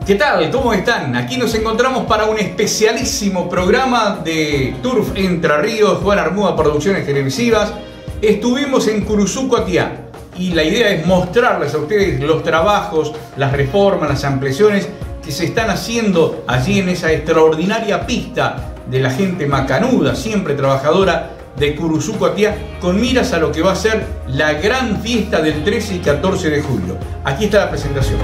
¿Qué tal? ¿Cómo están? Aquí nos encontramos para un especialísimo programa de Turf Entre Ríos, Juan Armuda Producciones Televisivas. Estuvimos en Curuzú Atiá y la idea es mostrarles a ustedes los trabajos, las reformas, las ampliaciones que se están haciendo allí en esa extraordinaria pista de la gente macanuda, siempre trabajadora de Curuzú Atiá, con miras a lo que va a ser la gran fiesta del 13 y 14 de julio. Aquí está la presentación.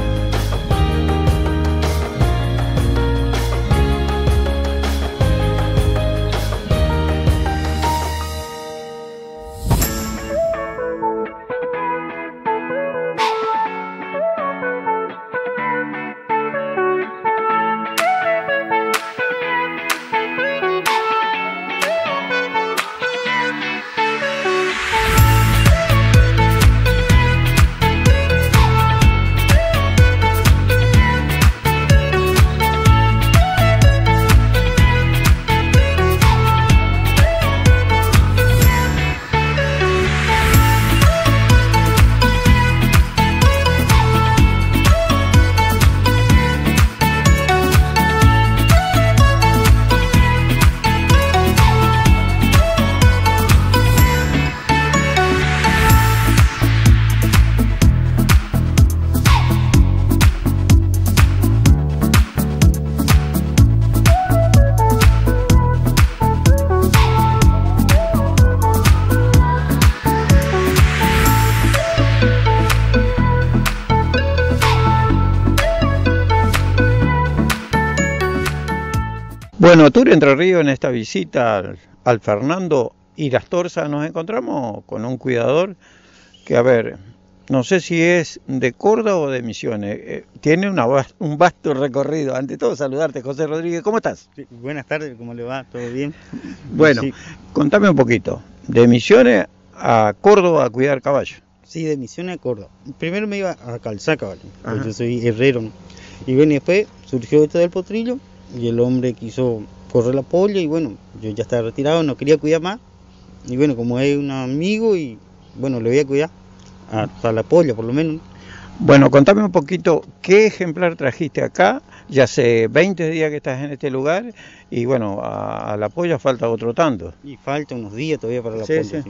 Bueno, Tour Entre Ríos, en esta visita al Fernando Irastorza nos encontramos con un cuidador que, a ver, no sé si es de Córdoba o de Misiones, tiene un vasto recorrido. Ante todo, saludarte, José Rodríguez, ¿cómo estás? Sí, buenas tardes, ¿cómo le va? ¿Todo bien? Bueno, sí. Contame un poquito, de Misiones a Córdoba a cuidar caballos. Sí, de Misiones a Córdoba. Primero me iba a calzar caballos, porque yo soy herrero, ¿no? Y bueno, y después surgió esto del potrillo, y el hombre quiso correr la polla, y bueno, yo ya estaba retirado, no quería cuidar más, y bueno, como es un amigo, y bueno, le voy a cuidar hasta la polla por lo menos. Bueno, contame un poquito, ¿qué ejemplar trajiste acá? Ya hace 20 días que estás en este lugar, y bueno, a la polla falta otro tanto. Y falta unos días todavía para la polla. Sí. Sí.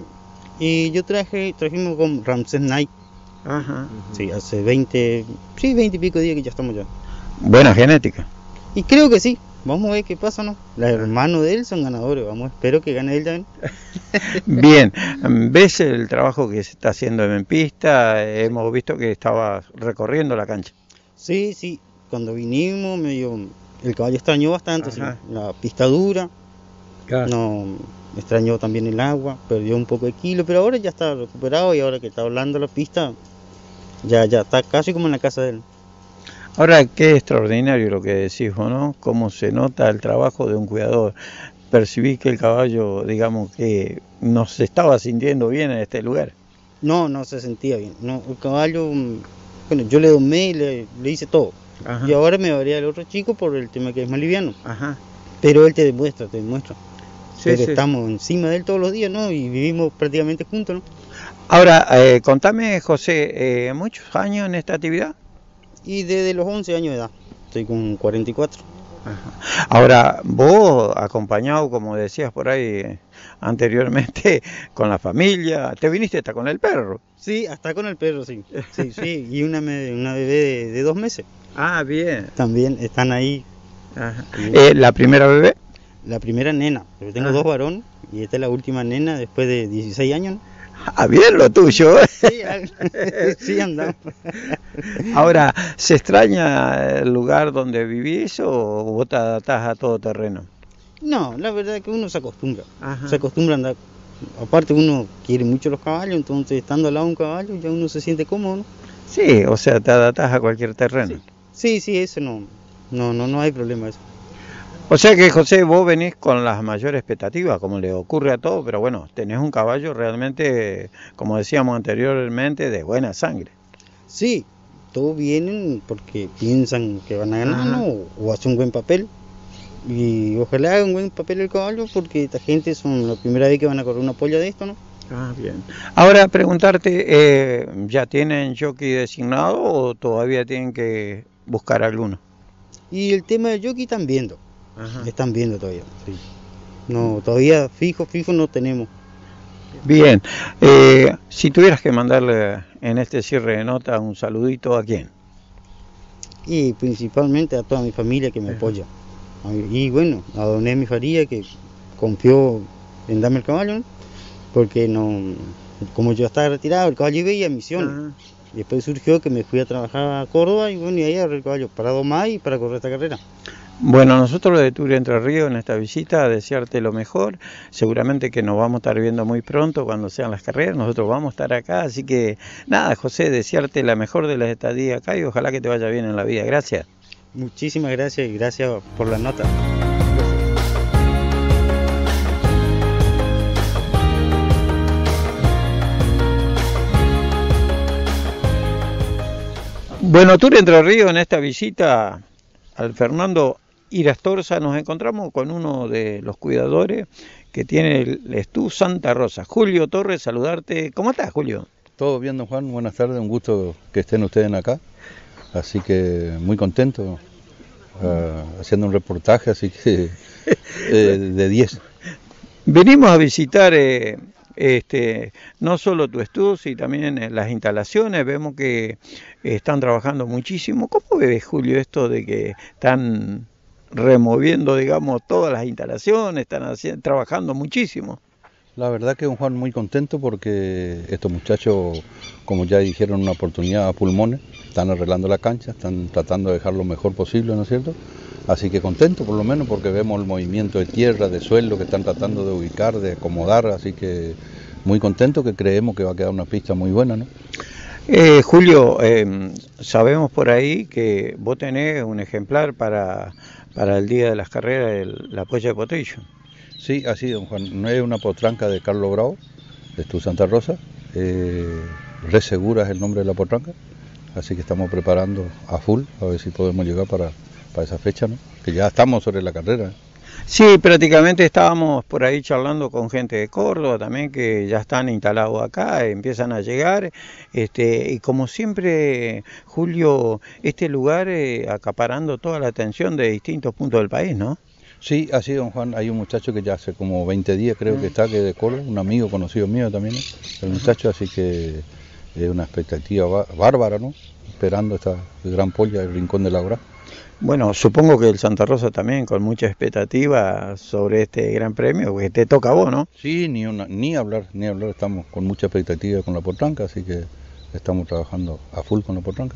Y yo trajimos con Ramsés Knight. Ajá. Sí, hace 20 y pico días que ya estamos ya. Buena genética. Y creo que sí, vamos a ver qué pasa, ¿no? Los hermanos de él son ganadores, espero que gane él también. Bien, ¿ves el trabajo que se está haciendo en pista? Hemos visto que estabas recorriendo la cancha. Sí, cuando vinimos el caballo extrañó bastante, sí, la pista dura, claro. No, extrañó también el agua, perdió un poco de kilo, pero ahora ya está recuperado y ahora que está hablando la pista, ya está casi como en la casa de él. Ahora, qué extraordinario lo que decís, ¿no? Cómo se nota el trabajo de un cuidador. Percibí que el caballo, digamos, que no se estaba sintiendo bien en este lugar. No se sentía bien. No, el caballo, bueno, yo le domé y le hice todo. Ajá. Y ahora me varía el otro chico por el tema que es más liviano. Ajá. Pero él te demuestra. Sí, pero estamos encima de él todos los días, ¿no? Y vivimos prácticamente juntos, ¿no? Ahora, contame, José, ¿muchos años en esta actividad? Y desde los 11 años de edad, estoy con 44. Ajá. Ahora, vos acompañado, como decías por ahí anteriormente, con la familia, ¿te viniste hasta con el perro? Sí, hasta con el perro, sí. Sí, y una bebé de 2 meses. Ah, bien. También están ahí. Ajá. ¿La primera bebé? La primera nena, porque tengo 2 varones, y esta es la última nena después de 16 años, ¿no? Ah, bien lo tuyo. Sí, andamos. Ahora, ¿se extraña el lugar donde vivís o vos te adaptás a todo terreno? No, la verdad es que uno se acostumbra. Ajá. Se acostumbra a andar. Aparte uno quiere mucho los caballos, entonces estando al lado de un caballo ya uno se siente cómodo, ¿no? Sí, o sea, te adaptás a cualquier terreno. Sí, eso no hay problema eso. O sea que, José, vos venís con las mayores expectativas, como le ocurre a todos, pero bueno, tenés un caballo realmente, como decíamos anteriormente, de buena sangre. Sí, todos vienen porque piensan que van a ganar, ¿no? O hacen un buen papel. Y ojalá haga un buen papel el caballo, porque esta gente son la primera vez que van a correr una polla de esto, ¿no? Ah, bien. Ahora preguntarte, ¿ya tienen jockey designado o todavía tienen que buscar alguno? Y el tema del jockey están viendo. Ajá. Están viendo todavía. Sí. No, todavía fijo no tenemos. Bien, si tuvieras que mandarle en este cierre de nota un saludito, ¿a quién? Y principalmente a toda mi familia que me apoya. Y bueno, a don Emi Faría que confió en darme el caballo, ¿no? Porque no, como yo estaba retirado, el caballo iba a Misiones. Y después surgió que me fui a trabajar a Córdoba y bueno, y ahí agarré el caballo para domar y para correr esta carrera. Bueno, nosotros de Tour Entre Ríos en esta visita, desearte lo mejor. Seguramente que nos vamos a estar viendo muy pronto cuando sean las carreras. Nosotros vamos a estar acá, así que nada, José, desearte la mejor de las estadías acá y ojalá que te vaya bien en la vida. Gracias. Muchísimas gracias y gracias por la nota. Bueno, Tour Entre Ríos en esta visita al Fernando Irastorza nos encontramos con uno de los cuidadores que tiene el Estú Santa Rosa. Julio Torres, saludarte. ¿Cómo estás, Julio? Todo bien, don Juan, buenas tardes, un gusto que estén ustedes acá, así que muy contento haciendo un reportaje, así que de 10. Venimos a visitar no solo tu estudio, sino también las instalaciones, vemos que están trabajando muchísimo. ¿Cómo ves, Julio, esto de que están removiendo, digamos, todas las instalaciones, están trabajando muchísimo? La verdad que don Juan muy contento porque estos muchachos, como ya dijeron, una oportunidad a pulmones, están arreglando la cancha, están tratando de dejar lo mejor posible, ¿no es cierto? Así que contento por lo menos porque vemos el movimiento de tierra, de suelo que están tratando de ubicar, de acomodar, así que muy contento, que creemos que va a quedar una pista muy buena, ¿no? Julio, sabemos por ahí que vos tenés un ejemplar para el día de las carreras, la polla de potrillo. Sí, así, don Juan, no es una potranca de Carlos Bravo, de Estú Santa Rosa, Re Segura es el nombre de la potranca, así que estamos preparando a full, a ver si podemos llegar para esa fecha, ¿no? Que ya estamos sobre la carrera. Sí, prácticamente estábamos por ahí charlando con gente de Córdoba también que ya están instalados acá, empiezan a llegar, y como siempre, Julio, este lugar acaparando toda la atención de distintos puntos del país, ¿no? Sí, así, don Juan, hay un muchacho que ya hace como 20 días creo que está, que es de Córdoba, un amigo conocido mío también, ¿no? El muchacho, así que es una expectativa bárbara, ¿no? Esperando esta gran polla del Rincón de la Hora. Bueno, supongo que el Santa Rosa también con mucha expectativa sobre este gran premio, que te toca a vos, ¿no? Sí, ni hablar, estamos con mucha expectativa con la potranca, así que estamos trabajando a full con la potranca.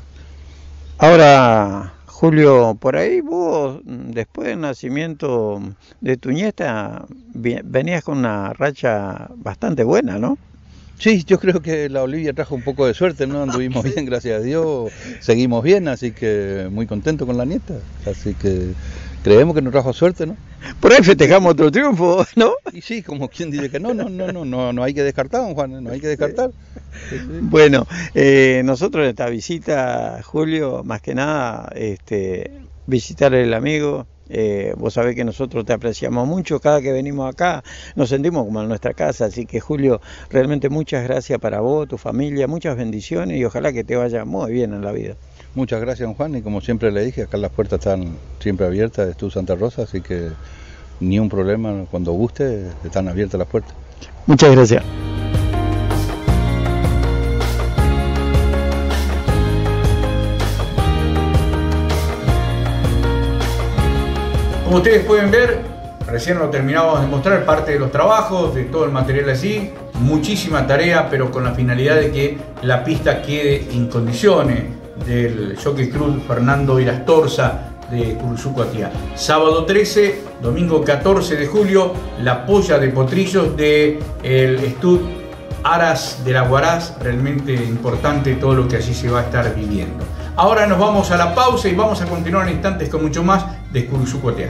Ahora, Julio, por ahí vos, después del nacimiento de tu nieta, venías con una racha bastante buena, ¿no? Sí, yo creo que la Olivia trajo un poco de suerte, ¿no? Anduvimos bien, gracias a Dios, seguimos bien, así que muy contento con la nieta, así que creemos que nos trajo suerte, ¿no? Por ahí festejamos otro triunfo, ¿no? Y sí, como quien dice que no hay que descartar, don Juan, no hay que descartar. Sí. Bueno, nosotros en esta visita, Julio, más que nada, visitar el amigo. Vos sabés que nosotros te apreciamos mucho, cada que venimos acá nos sentimos como en nuestra casa, así que Julio, realmente muchas gracias para vos, tu familia, muchas bendiciones y ojalá que te vaya muy bien en la vida. Muchas gracias, don Juan, y como siempre le dije, acá las puertas están siempre abiertas de Estú Santa Rosa, así que ni un problema, cuando guste, están abiertas las puertas. Muchas gracias. Como ustedes pueden ver, recién lo terminamos de mostrar, parte de los trabajos, de todo el material así, muchísima tarea, pero con la finalidad de que la pista quede en condiciones, del Jockey Club Fernando Irastorza de Curuzú Atiá. Sábado 13, domingo 14 de julio, la polla de potrillos del Estud Aras de la Huaraz, realmente importante todo lo que allí se va a estar viviendo. Ahora nos vamos a la pausa y vamos a continuar en instantes con mucho más de Curuzú Atiá.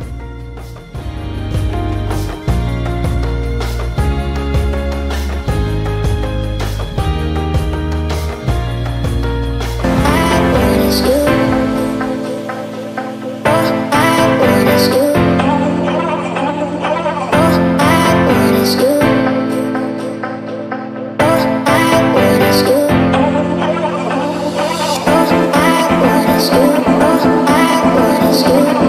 Oh, I wanna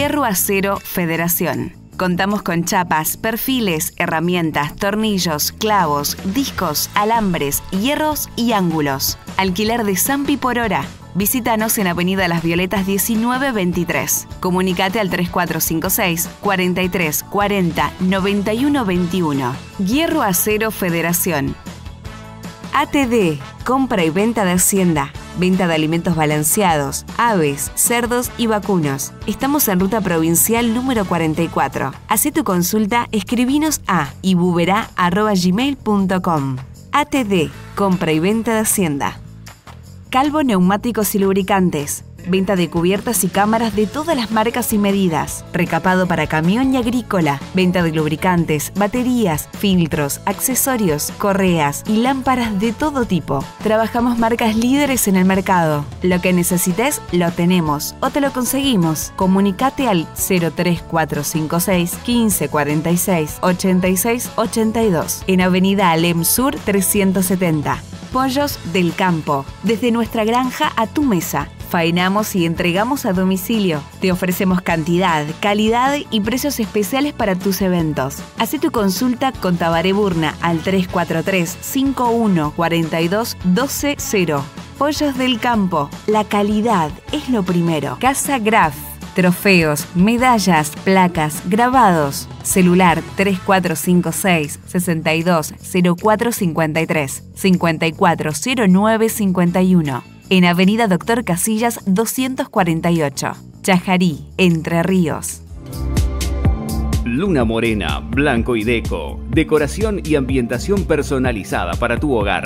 Hierro Acero Federación. Contamos con chapas, perfiles, herramientas, tornillos, clavos, discos, alambres, hierros y ángulos. Alquiler de Zampi por hora. Visítanos en Avenida Las Violetas 1923. Comunicate al 3456 43 40 91 21. Hierro Acero Federación. ATD, compra y venta de hacienda. Venta de alimentos balanceados, aves, cerdos y vacunos. Estamos en ruta provincial número 44. Hacé tu consulta, escribinos a ibubera@gmail.com. ATD, compra y venta de hacienda. Calvo Neumáticos y Lubricantes. Venta de cubiertas y cámaras de todas las marcas y medidas. Recapado para camión y agrícola. Venta de lubricantes, baterías, filtros, accesorios, correas y lámparas de todo tipo. Trabajamos marcas líderes en el mercado. Lo que necesites, lo tenemos o te lo conseguimos. Comunicate al 03456 1546 86 82 en Avenida Alem Sur 370. Pollos del Campo. Desde nuestra granja a tu mesa. Faenamos y entregamos a domicilio. Te ofrecemos cantidad, calidad y precios especiales para tus eventos. Hacé tu consulta con Tabaré Burna al 343 51 42 12 0. Pollos del Campo. La calidad es lo primero. Casa Graf. Trofeos, medallas, placas, grabados. Celular 3456 62 0453 5409 51. En Avenida Doctor Casillas 248. Chajarí, Entre Ríos. Luna Morena, Blanco y Deco. Decoración y ambientación personalizada para tu hogar.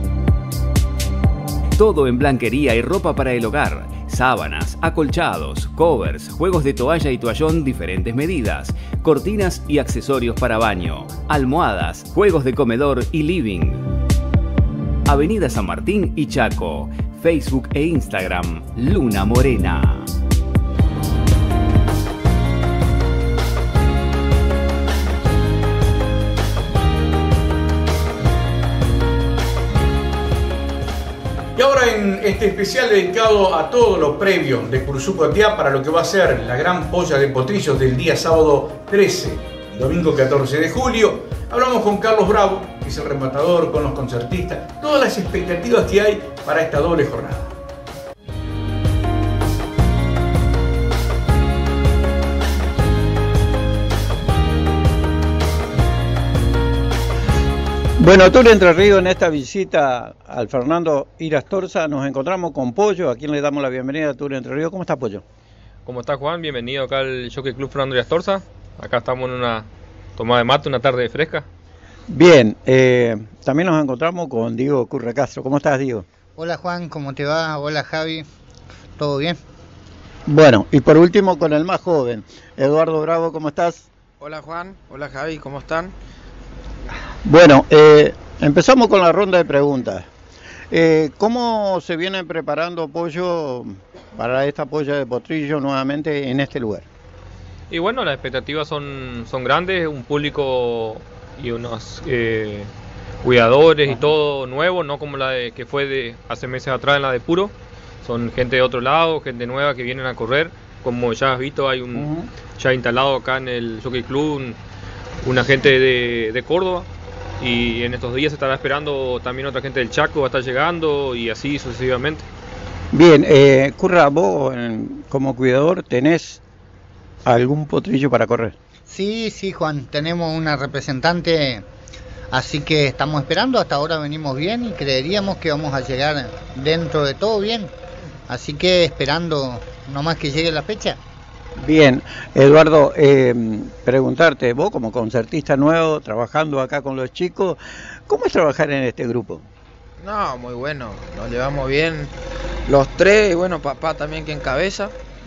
Todo en blanquería y ropa para el hogar. Sábanas, acolchados, covers, juegos de toalla y toallón diferentes medidas, cortinas y accesorios para baño, almohadas, juegos de comedor y living. Avenida San Martín y Chaco. Facebook e Instagram, Luna Morena. Y ahora en este especial dedicado a todo lo previo de Curuzú Atiá para lo que va a ser la gran polla de potrillos del día sábado 13 y domingo 14 de julio, hablamos con Carlos Bravo, que es el rematador, con los concertistas, todas las expectativas que hay para esta doble jornada. Bueno, Tour Entre Ríos, en esta visita al Fernando Irastorza nos encontramos con Pollo, a quien le damos la bienvenida a Tour Entre Ríos. ¿Cómo está, Pollo? ¿Cómo está, Juan? Bienvenido acá al Jockey Club Fernando Irastorza. Acá estamos en una tomada de mate, una tarde fresca. Bien, también nos encontramos con Diego Curre Castro. ¿Cómo estás, Diego? Hola Juan, ¿cómo te va? Hola Javi, ¿todo bien? Bueno, y por último con el más joven, Eduardo Bravo, ¿cómo estás? Hola Juan, hola Javi, ¿cómo están? Bueno, empezamos con la ronda de preguntas. ¿Cómo se viene preparando, Pollo, para esta polla de potrillo nuevamente en este lugar? Y bueno, las expectativas son grandes, un público y unos cuidadores y todo nuevo, no como la de que fue de hace meses atrás en la de Puro. Son gente de otro lado, gente nueva que vienen a correr. Como ya has visto, hay ya instalado acá en el Jockey Club una gente de Córdoba. Y en estos días se estará esperando también otra gente del Chaco, va a estar llegando y así sucesivamente. Bien, Curra, vos como cuidador, ¿tenés algún potrillo para correr? Sí, Juan, tenemos una representante, así que estamos esperando, hasta ahora venimos bien y creeríamos que vamos a llegar dentro de todo bien, así que esperando nomás que llegue la fecha. Bien, Eduardo, preguntarte, vos como concertista nuevo, trabajando acá con los chicos, ¿cómo es trabajar en este grupo? No, muy bueno, nos llevamos bien los tres, y bueno, papá también que encabeza.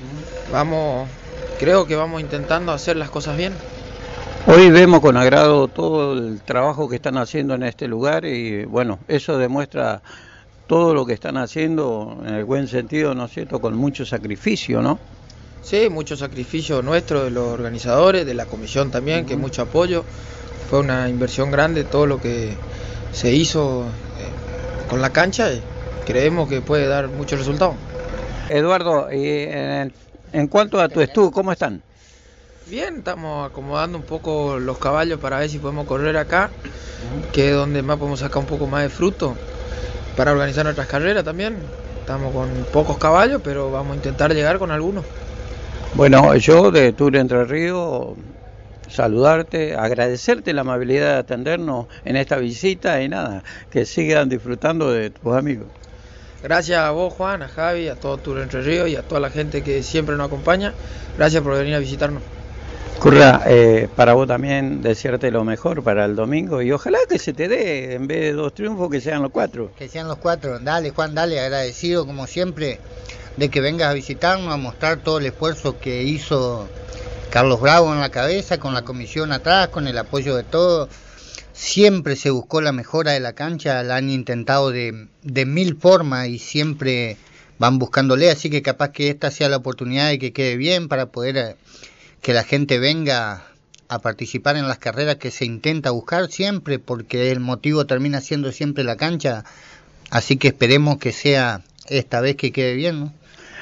Creo que vamos intentando hacer las cosas bien. Hoy vemos con agrado todo el trabajo que están haciendo en este lugar y bueno, eso demuestra todo lo que están haciendo en el buen sentido, ¿no es cierto?, con mucho sacrificio, ¿no? Sí, mucho sacrificio nuestro de los organizadores, de la comisión también, que mucho apoyo. Fue una inversión grande todo lo que se hizo con la cancha y creemos que puede dar muchos resultados. Eduardo, En cuanto a tu estudio, ¿cómo están? Bien, estamos acomodando un poco los caballos para ver si podemos correr acá, que es donde más podemos sacar un poco más de fruto para organizar nuestras carreras también. Estamos con pocos caballos, pero vamos a intentar llegar con algunos. Bueno, yo de Tour Entre Ríos, saludarte, agradecerte la amabilidad de atendernos en esta visita y nada, que sigan disfrutando de tus amigos. Gracias a vos, Juan, a Javi, a todo Tour Entre Ríos y a toda la gente que siempre nos acompaña. Gracias por venir a visitarnos. Curra, para vos también desearte lo mejor para el domingo y ojalá que se te dé, en vez de 2 triunfos, que sean los 4. Que sean los 4. Dale, Juan, dale, agradecido como siempre de que vengas a visitarnos, a mostrar todo el esfuerzo que hizo Carlos Bravo en la cabeza, con la comisión atrás, con el apoyo de todos. Siempre se buscó la mejora de la cancha, la han intentado de 1000 formas y siempre van buscándole, así que capaz que esta sea la oportunidad de que quede bien para poder que la gente venga a participar en las carreras que se intenta buscar siempre, porque el motivo termina siendo siempre la cancha, así que esperemos que sea esta vez que quede bien, ¿no?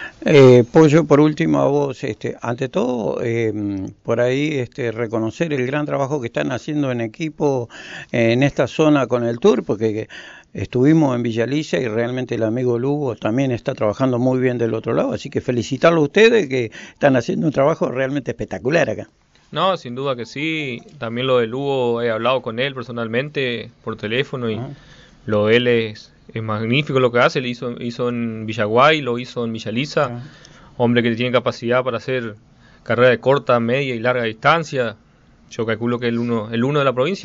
Pollo, por último a vos, ante todo, por ahí reconocer el gran trabajo que están haciendo en equipo en esta zona con el Tour, porque estuvimos en Villa Alicia y realmente el amigo Lugo también está trabajando muy bien del otro lado, así que felicitarlo a ustedes que están haciendo un trabajo realmente espectacular acá. No, sin duda que sí, también lo de Lugo he hablado con él personalmente por teléfono y lo de él es magnífico lo que hace, él hizo en Villaguay, lo hizo en Villa Alicia, hombre que tiene capacidad para hacer carrera de corta, media y larga distancia, yo calculo que el uno de la provincia.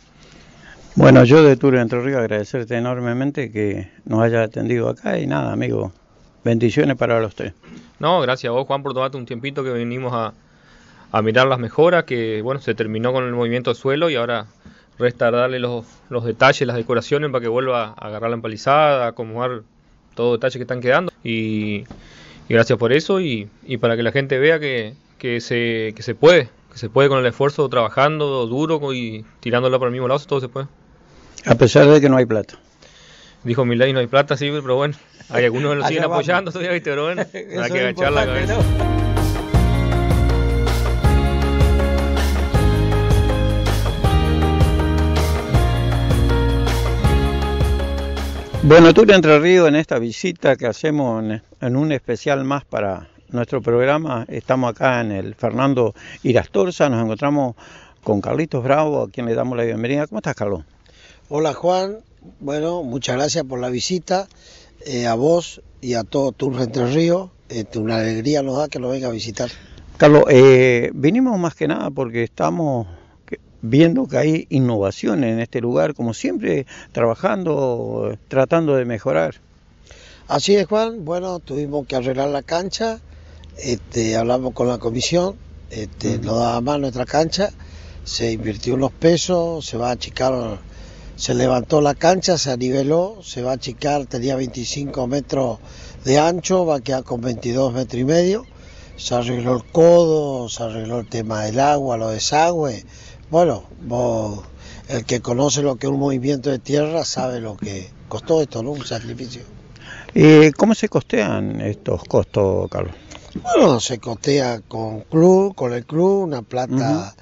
Bueno, yo de Tour Entre Ríos agradecerte enormemente que nos hayas atendido acá y nada, amigo, bendiciones para los tres. No, gracias a vos, Juan, por tomarte un tiempito que venimos a mirar las mejoras, que bueno, se terminó con el movimiento de suelo y ahora resta darle los detalles, las decoraciones para que vuelva a agarrar la empalizada, a acomodar todos los detalles que están quedando y gracias por eso y para que la gente vea que se puede con el esfuerzo, trabajando duro y tirándola para el mismo lado, todo se puede. A pesar de que no hay plata. Dijo Milei, no hay plata, sí, pero bueno, hay algunos que lo siguen apoyando todavía, ¿viste? Pero bueno, hay que agachar la cabeza. ¿No? Bueno, Tour Entre Ríos, en esta visita que hacemos en un especial más para nuestro programa, estamos acá en el Fernando Irastorza, nos encontramos con Carlitos Bravo, a quien le damos la bienvenida. ¿Cómo estás, Carlos? Hola, Juan. Bueno, muchas gracias por la visita, a vos y a todo Tour Entre Ríos. Una alegría nos da que nos venga a visitar. Carlos, vinimos más que nada porque estamos viendo que hay innovación en este lugar, como siempre, trabajando, tratando de mejorar. Así es, Juan. Bueno, tuvimos que arreglar la cancha, hablamos con la comisión, nos daba más nuestra cancha, se invirtió unos pesos, se va a achicar, se levantó la cancha, se aniveló, se va a achicar, tenía 25 metros de ancho, va a quedar con 22 metros y medio, se arregló el codo, se arregló el tema del agua, los desagües. Bueno, vos, el que conoce lo que es un movimiento de tierra sabe lo que costó esto, ¿no? Un sacrificio. ¿Cómo se costean estos costos, Carlos? Bueno, se costea con el club, una plata,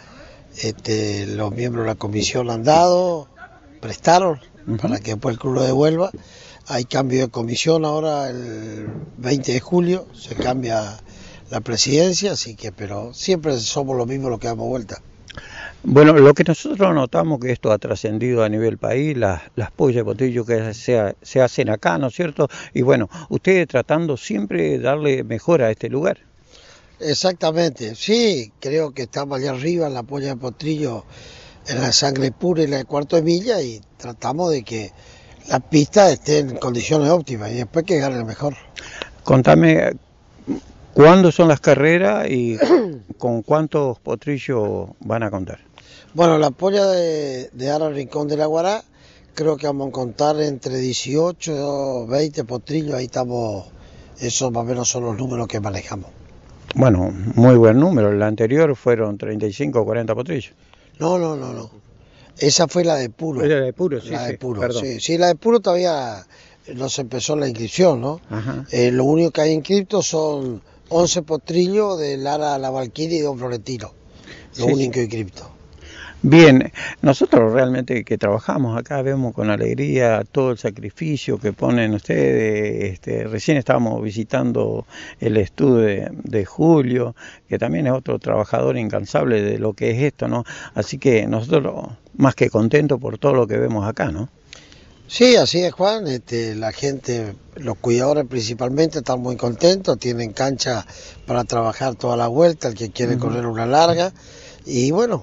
los miembros de la comisión han dado, prestaron, para que después el club lo devuelva. Hay cambio de comisión ahora el 20 de julio, se cambia la presidencia, así que, pero siempre somos los mismos los que damos vuelta. Bueno, lo que nosotros notamos que esto ha trascendido a nivel país, las pollas de potrillo que se hacen acá, ¿no es cierto? Y bueno, ustedes tratando siempre de darle mejora a este lugar. Exactamente, sí, creo que estamos allá arriba en la polla de potrillo, en la sangre pura y la de cuarto de milla y tratamos de que la pista esté en condiciones óptimas y después que gane el mejor. Contame, ¿cuándo son las carreras y con cuántos potrillos van a contar? Bueno, la polla de Ara Rincón de la Guará, creo que vamos a contar entre 18 y 20 potrillos, ahí estamos, esos más o menos son los números que manejamos. Bueno, muy buen número, la anterior fueron 35 o 40 potrillos. No, esa fue la de Puro. La de Puro, sí, la de Puro, perdón. Sí, la de Puro todavía no se empezó la inscripción, ¿no? Ajá. Lo único que hay inscriptos son 11 potrillos de Lara La Valquiria y Don Florentino, lo Sí, único inscripto. Bien, nosotros realmente que trabajamos acá vemos con alegría todo el sacrificio que ponen ustedes. Recién estábamos visitando el estudio de Julio, que también es otro trabajador incansable de lo que es esto, ¿no? Así que nosotros más que contentos por todo lo que vemos acá, ¿no? Sí, así es, Juan. La gente, los cuidadores principalmente, están muy contentos, tienen cancha para trabajar toda la vuelta, el que quiere correr una larga. Y bueno,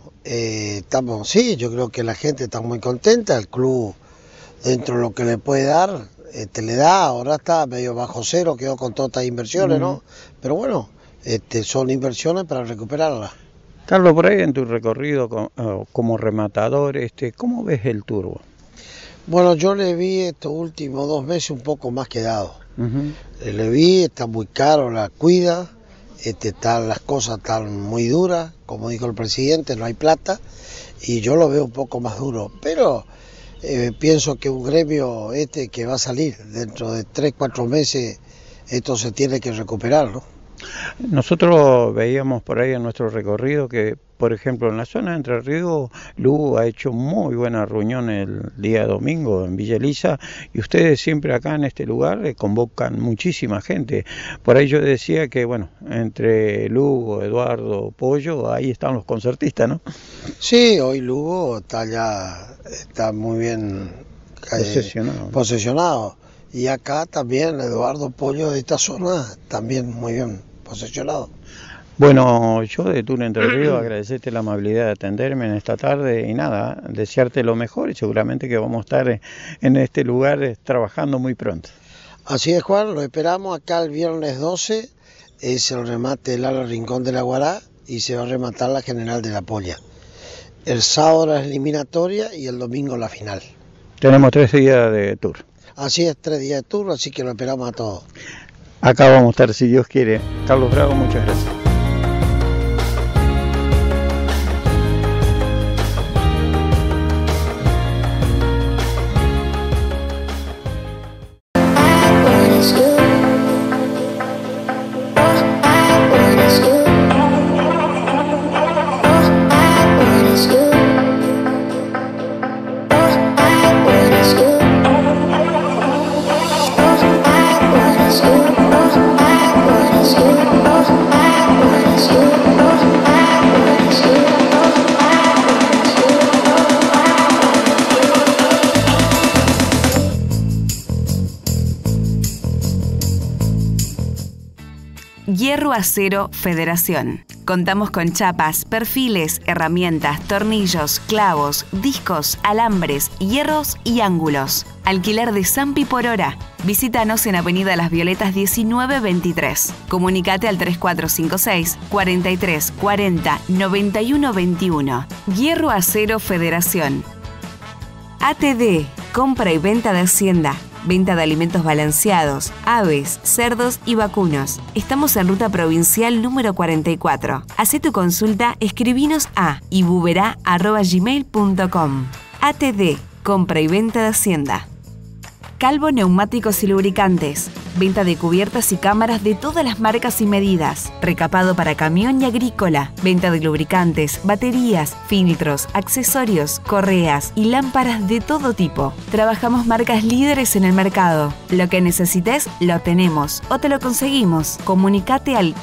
yo creo que la gente está muy contenta, el club dentro de lo que le puede dar, le da, ahora está medio bajo cero, quedó con todas estas inversiones, ¿no? Pero bueno, son inversiones para recuperarlas. Carlos, por ahí en tu recorrido como rematador, ¿cómo ves el turbo? Bueno, yo le vi estos últimos 2 meses un poco más quedado. Le vi, está muy caro, la cuida. Las cosas están muy duras, como dijo el presidente, no hay plata, y yo lo veo un poco más duro, pero pienso que un gremio que va a salir dentro de 3-4 meses, esto se tiene que recuperar, ¿no? Nosotros veíamos por ahí en nuestro recorrido que, por ejemplo, en la zona de Entre Ríos, Lugo ha hecho muy buena reunión el día domingo en Villa Elisa, y ustedes siempre acá en este lugar convocan muchísima gente. Por ahí yo decía que, bueno, entre Lugo, Eduardo, Pollo, ahí están los concertistas, ¿no? Sí, hoy Lugo está muy bien posesionado. Y acá también Eduardo Pollo de esta zona, también muy bien posesionado. Bueno, yo de Tour Entre Ríos agradecerte la amabilidad de atenderme en esta tarde y nada, desearte lo mejor y seguramente que vamos a estar en este lugar trabajando muy pronto. Así es, Juan, lo esperamos acá el viernes 12, es el remate del Ala Rincón de la Guará y se va a rematar la General de la Polla. El sábado la eliminatoria y el domingo la final. Tenemos 3 días de tour. Así es, 3 días de tour, así que lo esperamos a todos. Acá vamos a estar si Dios quiere. Carlos Bravo, muchas gracias. Hierro Acero Federación. Contamos con chapas, perfiles, herramientas, tornillos, clavos, discos, alambres, hierros y ángulos. Alquiler de Zampi por hora. Visítanos en Avenida Las Violetas 1923. Comunicate al 3456 43 40 91 21. Hierro Acero Federación. ATD. Compra y venta de Hacienda. Venta de alimentos balanceados, aves, cerdos y vacunos. Estamos en ruta provincial número 44. Hacé tu consulta, escribinos a ibubera@gmail.com. ATD, compra y venta de Hacienda. Calvo Neumáticos y Lubricantes. Venta de cubiertas y cámaras de todas las marcas y medidas. Recapado para camión y agrícola. Venta de lubricantes, baterías, filtros, accesorios, correas y lámparas de todo tipo. Trabajamos marcas líderes en el mercado. Lo que necesites, lo tenemos o te lo conseguimos. Comunicate al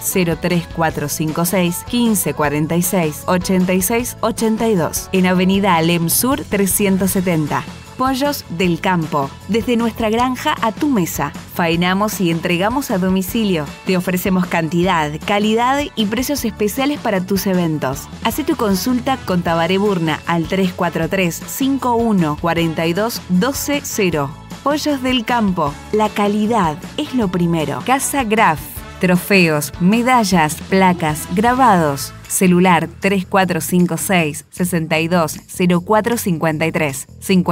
03456 1546 86 82 en Avenida Alem Sur 370. Pollos del Campo. Desde nuestra granja a tu mesa. Faenamos y entregamos a domicilio. Te ofrecemos cantidad, calidad y precios especiales para tus eventos. Hacé tu consulta con Tabaré Burna al 343 51 42 12 0. Pollos del Campo. La calidad es lo primero. Casa Graf. Trofeos, medallas, placas, grabados. Celular 3456 62 0453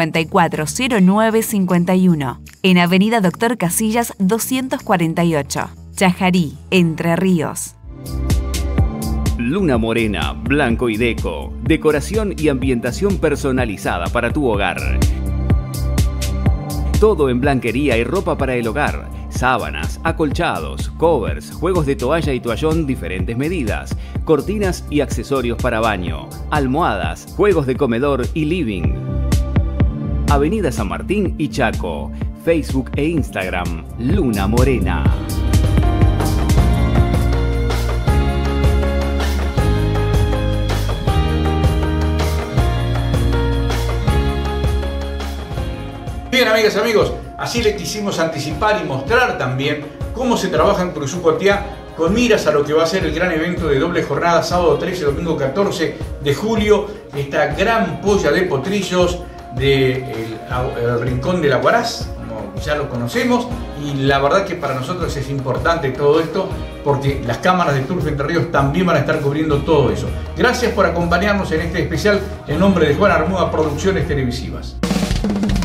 540951. En Avenida Doctor Casillas 248. Chajarí, Entre Ríos. Luna Morena, Blanco y Deco. Decoración y ambientación personalizada para tu hogar. Todo en blanquería y ropa para el hogar. sábanas, acolchados, covers, juegos de toalla y toallón diferentes medidas, cortinas y accesorios para baño, almohadas, juegos de comedor y living. Avenida San Martín y Chaco, Facebook e Instagram, Luna Morena. Bien, amigas y amigos, así les quisimos anticipar y mostrar también cómo se trabaja en Curuzú Atiá con miras a lo que va a ser el gran evento de doble jornada, sábado 13, domingo 14 de julio, esta gran polla de potrillos del Rincón de la Huaraz, como ya lo conocemos, y la verdad que para nosotros es importante todo esto porque las cámaras de Turf Entre Ríos también van a estar cubriendo todo eso. Gracias por acompañarnos en este especial en nombre de Juan Armuda Producciones Televisivas.